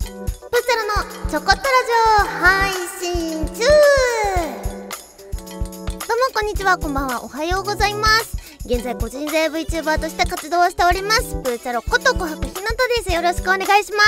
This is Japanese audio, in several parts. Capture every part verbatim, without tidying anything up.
プーチャロのちょこっとラジオ配信中。どうもこんにちは、こんばんは、おはようございます。現在個人税 VTuber として活動をしておりますプーチャロこと琥珀ひなたです。よろしくお願いします。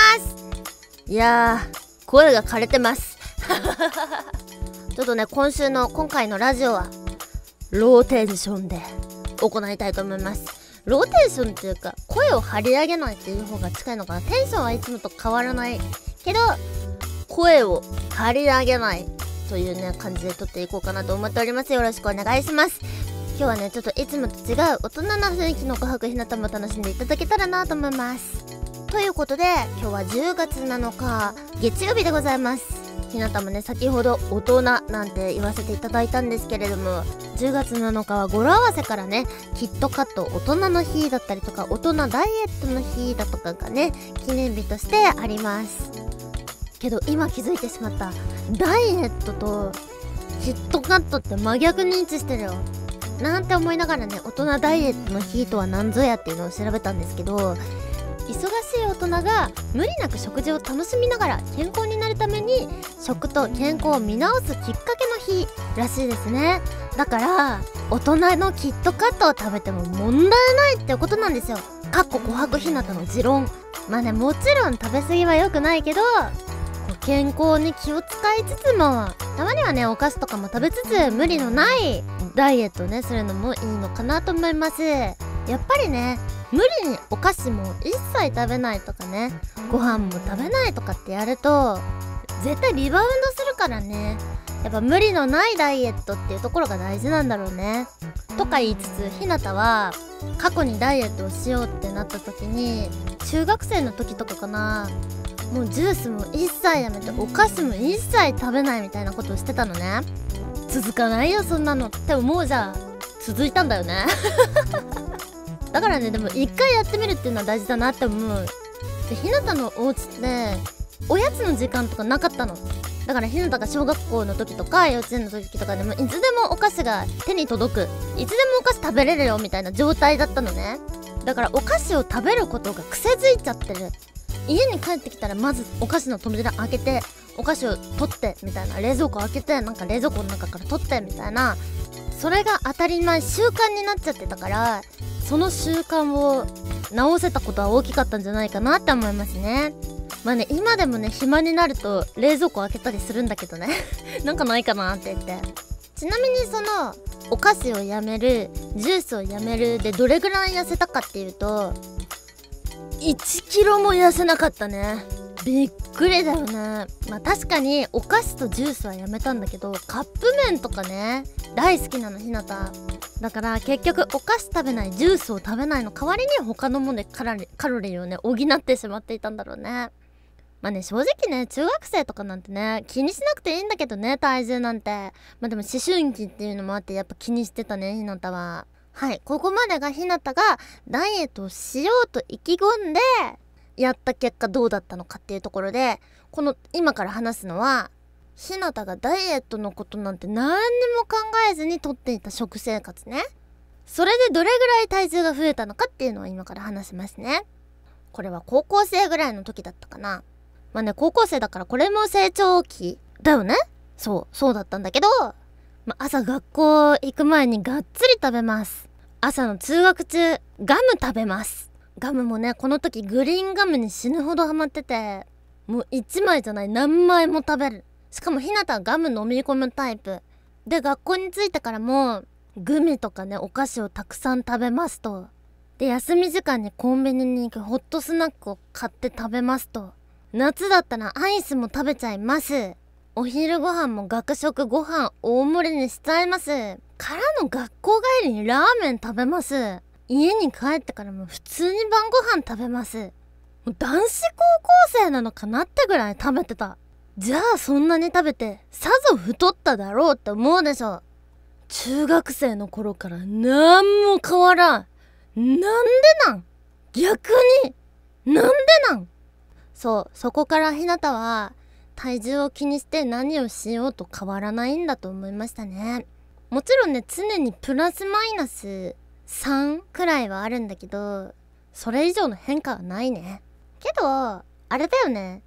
いやー、声が枯れてますちょっとね、今週の今回のラジオはローテーションで行いたいと思います。ローテーションっていうか、声を張り上げないっていう方が近いのかな。テンションはいつもと変わらないけど、声を張り上げないというね、感じで撮っていこうかなと思っております。よろしくお願いします。今日はね、ちょっといつもと違う大人な雰囲気の琥珀ひなたも楽しんでいただけたらなと思います。ということで、今日はじゅうがつなのか、月曜日でございます。ひなたもね、先ほど大人なんて言わせていただいたんですけれども、じゅうがつなのかは語呂合わせからね、キットカット大人の日だったりとか、大人ダイエットの日だとかがね、記念日としてあります。けど今気づいてしまった。ダイエットとキットカットって真逆に位置してるよなんて思いながらね、大人ダイエットの日とは何ぞやっていうのを調べたんですけど、忙しい大人が無理なく食事を楽しみながら健康になるために食と健康を見直すきっかけの日らしいですね。だから大人のキットカットを食べても問題ないってことなんですよ。かっこ琥珀ひなたの持論。まあね、もちろん食べ過ぎは良くないけど、健康に気を使いつつもたまにはね、お菓子とかも食べつつ無理のないダイエットねするのもいいのかなと思います。やっぱりね、無理にお菓子も一切食べないとかね、ご飯も食べないとかってやると絶対リバウンドするからね。やっぱ無理のないダイエットっていうところが大事なんだろうね。とか言いつつ、ひなたは過去にダイエットをしようってなった時に、中学生の時とかかな、もうジュースも一切やめてお菓子も一切食べないみたいなことをしてたのね。続かないよそんなのって思うじゃん。続いたんだよねだからね、でも一回やってみるっていうのは大事だなって思う。で、ひなたのお家っておやつの時間とかなかったの。だからひなたが小学校の時とか幼稚園の時とかでもいつでもお菓子が手に届く、いつでもお菓子食べれるよみたいな状態だったのね。だからお菓子を食べることが癖づいちゃってる。家に帰ってきたらまずお菓子の扉開けてお菓子を取ってみたいな、冷蔵庫開けてなんか冷蔵庫の中から取ってみたいな、それが当たり前習慣になっちゃってたから、その習慣を直せたことは大きかったんじゃないかなって思いますね。まあね、今でもね、暇になると冷蔵庫開けたりするんだけどねなんかないかなって言って。ちなみにそのお菓子をやめる、ジュースをやめるでどれぐらい痩せたかっていうと、いちキロも痩せなかったね。びっくりだよね。まあ確かにお菓子とジュースはやめたんだけど、カップ麺とかね大好きなのひなた。だから結局お菓子食べない、ジュースを食べないの代わりに他のものでカロリー、カロリーをね補ってしまっていたんだろうね。まあね、正直ね、中学生とかなんてね気にしなくていいんだけどね、体重なんて。まあでも思春期っていうのもあってやっぱ気にしてたね、ひなたは。はい、ここまでがひなたがダイエットをしようと意気込んでやった結果どうだったのかっていうところで、この今から話すのはひなたがダイエットのことなんて何にも考えずにとっていた食生活ね。それでどれぐらい体重が増えたのかっていうのを今から話しますね。これは高校生ぐらいの時だったかな。まあね、高校生だからこれも成長期だよね。そうそうだったんだけど、まあ、朝学校行く前にがっつり食べます。朝の通学中ガム食べます。ガムもね、この時グリーンガムに死ぬほどハマってて、もういちまいじゃない何枚も食べる。しかもひなたはガム飲み込むタイプで、学校に着いてからもグミとかねお菓子をたくさん食べますと。で、休み時間にコンビニに行くホットスナックを買って食べますと。夏だったらアイスも食べちゃいます。お昼ご飯も学食ご飯大盛りにしちゃいます。からの学校帰りにラーメン食べます。家に帰ってからも普通に晩ご飯食べます。もう男子高校生なのかなってぐらい食べてた。じゃあそんなに食べてさぞ太っただろうって思うでしょ。中学生の頃からなんも変わらん。なんでなん？逆になんでなん？そう、そこからひなたは体重を気にして何をしようと変わらないんだと思いましたね。もちろんね、常にプラスマイナスさんくらいはあるんだけど、それ以上の変化はないね。けどあれだよね、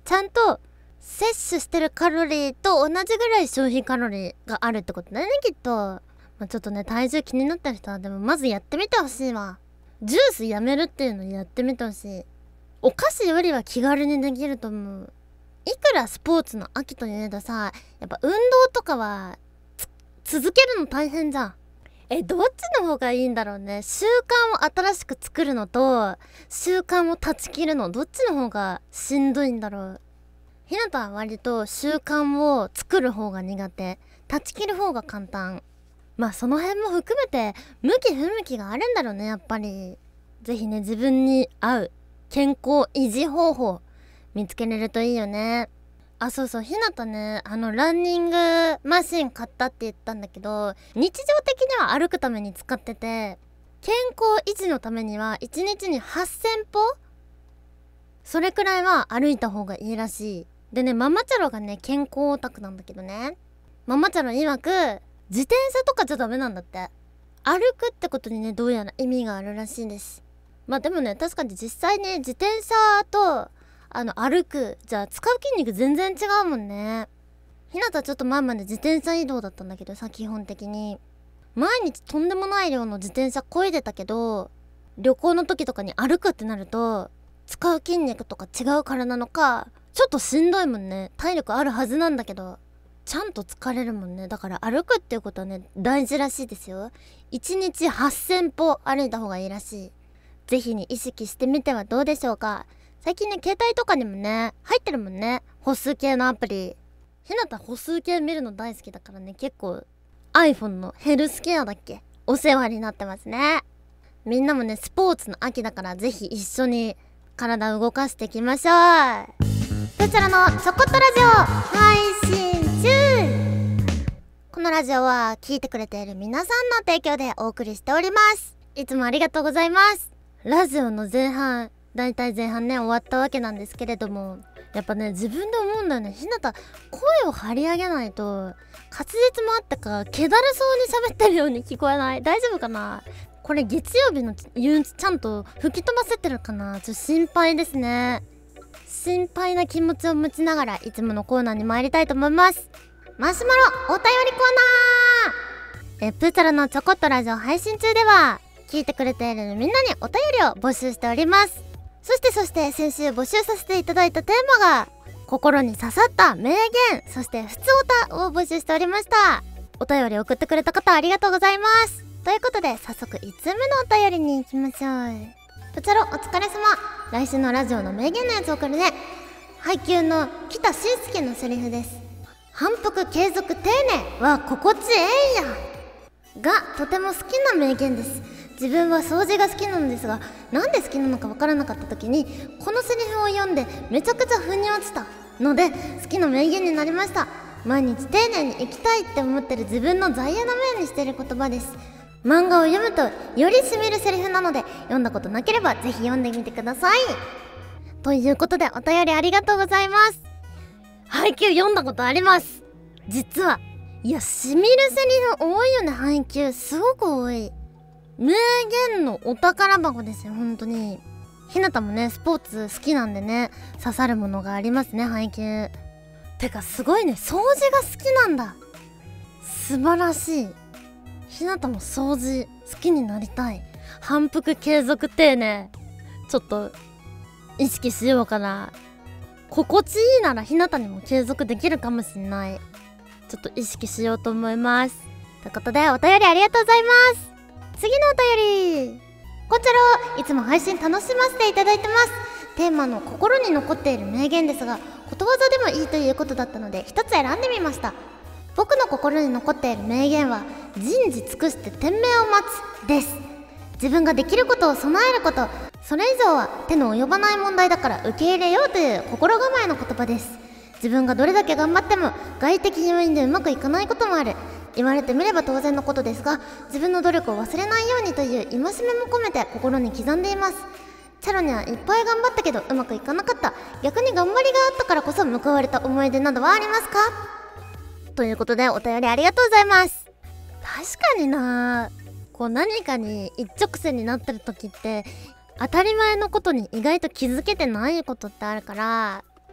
ちゃんと摂取してるカロリーと同じぐらい消費カロリーがあるってことだよね、きっと。まあ、ちょっとね、体重気になった人はでもまずやってみてほしいわ。ジュースやめるっていうのやってみてほしい。お菓子よりは気軽にできると思う。いくらスポーツの秋といえどさ、やっぱ運動とかは続けるの大変じゃん。え、どっちの方がいいんだろうね。習慣を新しく作るのと習慣を断ち切るの、どっちの方がしんどいんだろう。ひなたは割と習慣を作る方が苦手、断ち切る方が簡単。まあその辺も含めて向き不向きがあるんだろうね、やっぱり。ぜひね、自分に合う健康維持方法見つけれるといいよね。あ、そうそう、ひなたね、あのランニングマシン買ったって言ったんだけど、日常的には歩くために使ってて、健康維持のためにはいちにちにはっせんぽ、それくらいは歩いた方がいいらしい。でね、ママチャロがね、健康オタクなんだけどね、ママチャロ曰く自転車とかじゃダメなんだって。歩くってことにね、どうやら意味があるらしいんです。まあでもね、確かに実際ね、自転車とあの歩くじゃあ使う筋肉全然違うもんね。ひなたちょっと前まで自転車移動だったんだけどさ、基本的に毎日とんでもない量の自転車漕いでたけど、旅行の時とかに歩くってなると使う筋肉とか違うからなのかちょっとしんどいもんね。体力あるはずなんだけどちゃんと疲れるもんね。だから歩くっていうことはね、大事らしいですよ。いちにちはっせんぽ歩いた方がいいらしい。ぜひに意識してみてはどうでしょうか。最近ね、携帯とかにもね入ってるもんね、歩数計のアプリ。ひなた歩数計見るの大好きだからね、結構 iPhone のヘルスケアだっけ、お世話になってますね。みんなもね、スポーツの秋だからぜひ一緒に体を動かしていきましょう。こちらのちょこっとラジオ配信中。このラジオは聞いてくれている皆さんの提供でお送りしております。いつもありがとうございます。ラジオの前半、だいたい前半ね終わったわけなんですけれども、やっぱね自分で思うんだよね。ひなた声を張り上げないと滑舌もあってか気だるそうに喋ってるように聞こえない？大丈夫かな？これ月曜日の憂鬱ちゃんと吹き飛ばせてるかな？ちょっと心配ですね。心配な気持ちを持ちながらいつものコーナーに参りたいと思います。マシュマロお便りコーナー。えプーチャラのちょこっとラジオ配信中では聞いてくれているみんなにお便りを募集しております。そしてそして先週募集させていただいたテーマが心に刺さった名言、そしてふつおたを募集しておりました。お便り送ってくれた方ありがとうございます。ということで早速いつつめのお便りに行きましょう。プチャロお疲れ様。来週のラジオの名言のやつ送るね。配給の北信介のセリフです。反復継続丁寧は心地ええんやがとても好きな名言です。自分は掃除が好きなのですが、なんで好きなのかわからなかった時にこのセリフを読んでめちゃくちゃ腑に落ちたので好きな名言になりました。毎日丁寧に生きたいって思ってる自分の在野の面にしている言葉です。漫画を読むとよりしみるセリフなので読んだことなければぜひ読んでみてください。ということでお便りありがとうございます。配給読んだことあります。実はいやしみるセリフ多いよね。配給すごく多い。名言のお宝箱ですよ本当に。ひなたもねスポーツ好きなんでね刺さるものがありますね配給。てかすごいね、掃除が好きなんだ。素晴らしい。ひなたも掃除好きになりたい。反復継続丁寧ちょっと意識しようかな。心地いいならひなたにも継続できるかもしんない。ちょっと意識しようと思います。ということでお便りありがとうございます。次のお便り、こちらいつも配信楽しませていただいてます。テーマの心に残っている名言ですがことわざでもいいということだったので一つ選んでみました。僕の心に残っている名言は人事尽くして天命を待つです。自分ができることを備えること、それ以上は手の及ばない問題だから受け入れようという心構えの言葉です。自分がどれだけ頑張っても外的要因でうまくいかないこともある。言われてみれば当然のことですが自分の努力を忘れないようにという戒めも込めて心に刻んでいます。チャロにはいっぱい頑張ったけどうまくいかなかった、逆に頑張りがあったからこそ報われた思い出などはありますか？ということでお便りありがとうございます。確かにな、こう何かに一直線になってる時って当たり前のことに意外と気づけてないことってあるから、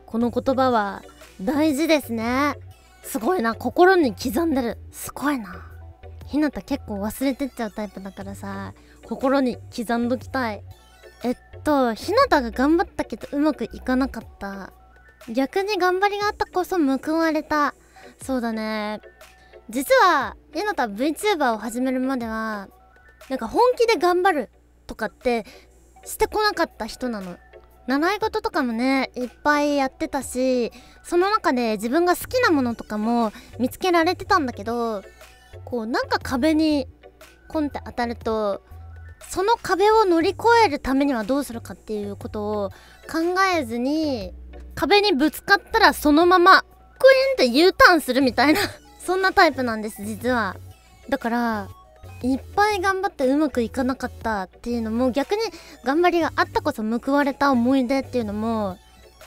この言葉は大事ですね。すごいな、心に刻んでる。すごいな。ひなた結構忘れてっちゃうタイプだからさ、心に刻んどきたい。えっとひなたが頑張ったけどうまくいかなかった。逆に頑張りがあったこそ報われた。そうだね。実はひなた VTuber を始めるまではなんか本気で頑張るとかってしてこなかった人なの。習い事とかもねいっぱいやってたし、その中で自分が好きなものとかも見つけられてたんだけど、こうなんか壁にコンって当たると、その壁を乗り越えるためにはどうするかっていうことを考えずに、壁にぶつかったらそのままクイーンって U ターンするみたいなそんなタイプなんです実は。だからいっぱい頑張ってうまくいかなかったっていうのも、逆に頑張りがあったこそ報われた思い出っていうのも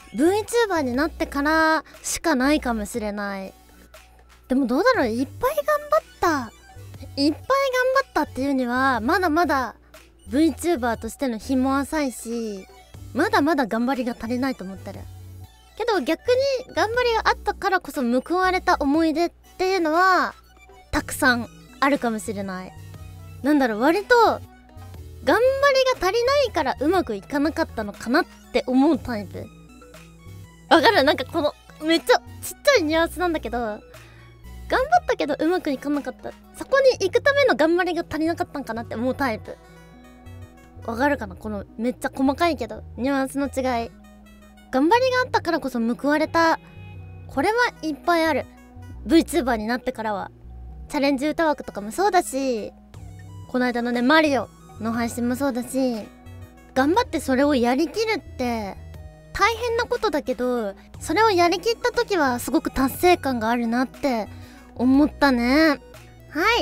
VTuber になってからしかないかもしれない。でもどうだろう、いっぱい頑張ったいっぱい頑張ったっていうにはまだまだ VTuber としての日も浅いし、まだまだ頑張りが足りないと思ってるけど、逆に頑張りがあったからこそ報われた思い出っていうのはたくさんあるかもしれない。なんだろう、割と頑張りが足りないからうまくいかなかったのかなって思うタイプ。わかる？なんかこのめっちゃちっちゃいニュアンスなんだけど、頑張ったけどうまくいかなかった、そこに行くための頑張りが足りなかったんかなって思うタイプ。わかるかな、このめっちゃ細かいけどニュアンスの違い。頑張りがあったからこそ報われた、これはいっぱいある。 VTuber になってからはチャレンジ歌枠とかもそうだし、この間のねマリオの配信もそうだし、頑張ってそれをやりきるって大変なことだけど、それをやりきった時はすごく達成感があるなって思ったね。はい、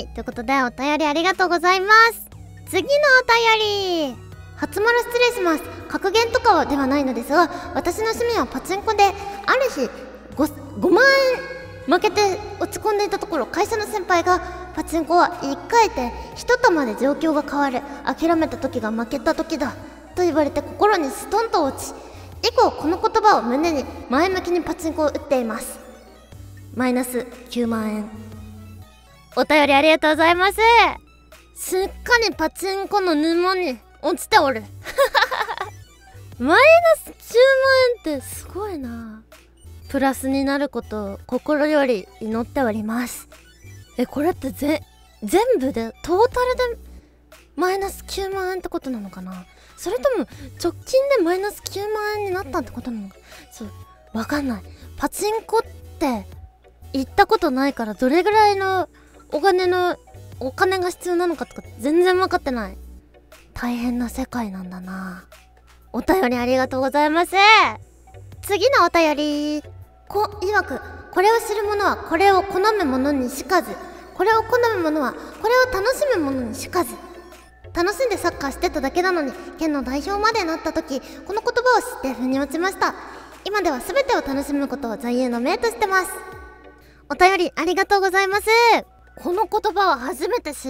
ということでお便りありがとうございます。次のお便り、初丸失礼します。格言とかはではないのですが、私の趣味はパチンコで、ある日 5, ごまんえん負けて落ち込んでいたところ、会社の先輩がパチンコはいっかい転一玉で状況が変わる、諦めた時が負けた時だと言われて心にストンと落ち、以降この言葉を胸に前向きにパチンコを打っています。マイナスきゅうまんえん。お便りありがとうございます。すっかりパチンコの沼に落ちておるマイナスきゅうまんえんってすごいな。プラスになることを心より祈っております。え、これってぜ全部でトータルでマイナスきゅうまんえんってことなのかな、それとも直近でマイナスきゅうまんえんになったってことなのか、そう、わかんない。パチンコって行ったことないから、どれぐらいのお金のお金が必要なのかとか全然分かってない。大変な世界なんだな。お便りありがとうございます。次のお便り、こ曰く、これを知る者はこれを好む者にしかず、これを好む者はこれを楽しむ者にしかず。楽しんでサッカーしてただけなのに県の代表までなった時、この言葉を知って腑に落ちました。今では全てを楽しむことを座右の銘としてます。お便りありがとうございます。この言葉は初めて知った。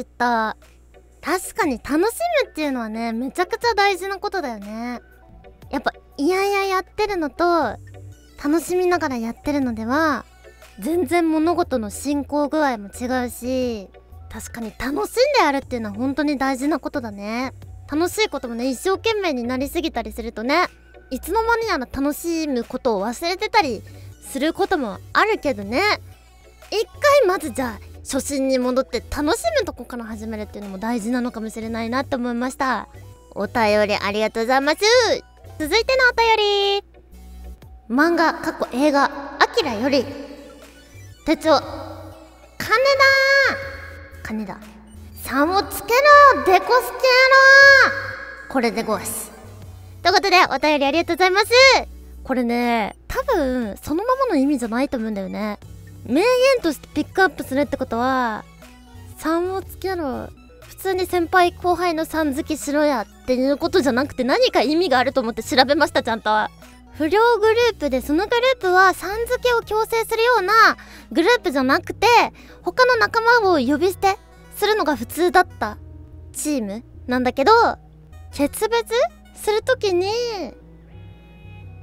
確かに楽しむっていうのはね、めちゃくちゃ大事なことだよね。やっぱいやいややってるのと楽しみながらやってるのでは全然物事の進行具合も違うし、確かに楽しんでやるっていうのは本当に大事なことだね。楽しいこともね、一生懸命になりすぎたりするとね、いつの間にやら楽しむことを忘れてたりすることもあるけどね、一回まずじゃあ初心に戻って楽しむとこから始めるっていうのも大事なのかもしれないなって思いました。お便りありがとうございます。続いてのお便り、漫画過去映画アキラより手帳、金だ金ださんをつけろデコスケろこれでごわす。ということでお便りありがとうございます。これね、多分そのままの意味じゃないと思うんだよね。名言としてピックアップするってことは、さんをつけろ、普通に先輩後輩のさん付けしろやっていうことじゃなくて、何か意味があると思って調べました。ちゃんと不良グループで、そのグループはさん付けを強制するようなグループじゃなくて、他の仲間を呼び捨てするのが普通だったチームなんだけど、決別するときに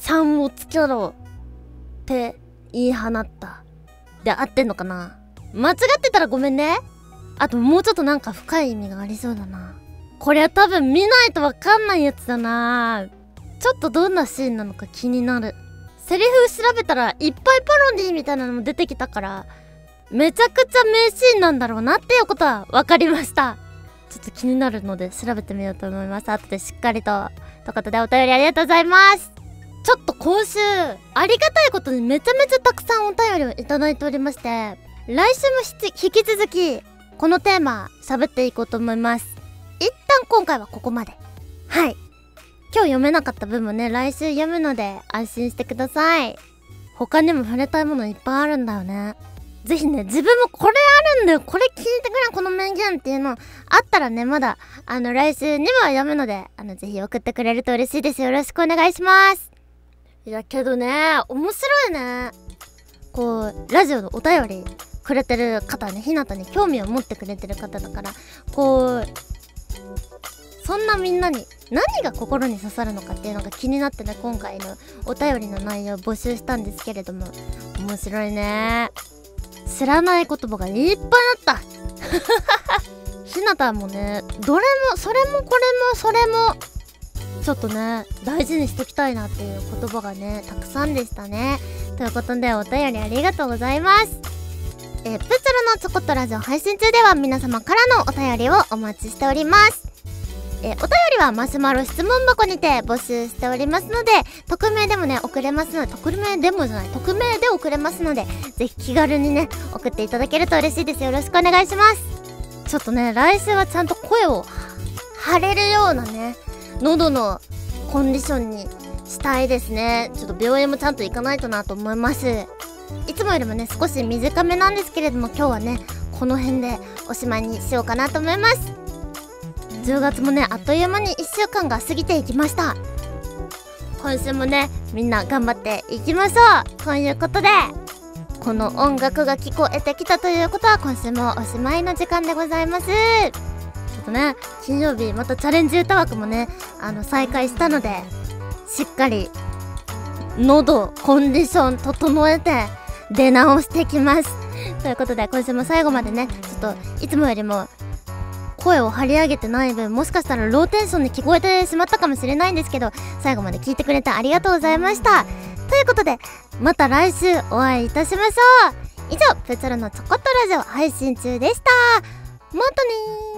さんをつけろって言い放った。で、合ってんのかな？間違ってたらごめんね。あともうちょっとなんか深い意味がありそうだな。これは多分見ないとわかんないやつだな。ちょっとどんなシーンなのか気になる。セリフ調べたらいっぱいパロディみたいなのも出てきたから、めちゃくちゃ名シーンなんだろうなっていうことは分かりました。ちょっと気になるので調べてみようと思います。後でしっかりと。ということでお便りありがとうございます。ちょっと今週ありがたいことにめちゃめちゃたくさんお便りをいただいておりまして、来週も引き続きこのテーマ喋っていこうと思います。一旦今回はここまで。はい、今日読めなかった分もね、来週読むので安心してください。他にも触れたいものいっぱいあるんだよね。ぜひね、自分もこれあるんだよ、これ聞いてくれ、この名言っていうのあったらね、まだあの来週にも読むので、あのぜひ送ってくれると嬉しいです。よろしくお願いします。いやけどね、面白いね。こうラジオのお便りくれてる方ね、ひなたに興味を持ってくれてる方だから、こうそんなみんなに何が心に刺さるのかっていうのが気になってね、今回のお便りの内容を募集したんですけれども、面白いね。知らない言葉がいっぱいあったひなたもね、どれもそれもこれもそれもちょっとね大事にしておきたいなっていう言葉がねたくさんでしたね。ということでお便りありがとうございます。えー、プツルのちょこっとラジオ配信中では皆様からのお便りをお待ちしております。えー、お便りはマシュマロ質問箱にて募集しておりますので、匿名でもね送れますので、匿名でもじゃない匿名で送れますので、ぜひ気軽にね送っていただけると嬉しいです。よろしくお願いします。ちょっとね来週はちゃんと声を張れるようなね喉のコンディションにしたいですね。ちょっと病院もちゃんと行かないとなと思います。いつもよりもね少し短めなんですけれども、今日はねこの辺でおしまいにしようかなと思います。じゅうがつもねあっという間にいっしゅうかんが過ぎていきました。今週もねみんな頑張っていきましょうということで、この音楽が聞こえてきたということは今週もおしまいの時間でございます。ちょっとね金曜日またチャレンジ歌枠もねあの再開したので、しっかり喉コンディション整えて出直してきますということで、今週も最後までねちょっといつもよりも声を張り上げてない分、もしかしたらローテンションに聞こえてしまったかもしれないんですけど、最後まで聞いてくれてありがとうございました。ということでまた来週お会いいたしましょう。以上、プツルのちょこっとラジオ配信中でした。またねー。